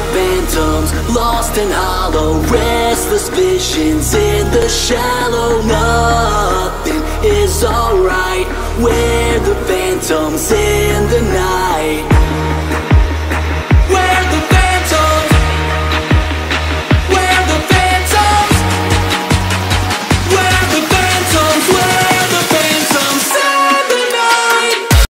the phantoms, lost and hollow, restless visions in the shallow. Nothing is alright, where the phantoms in the night.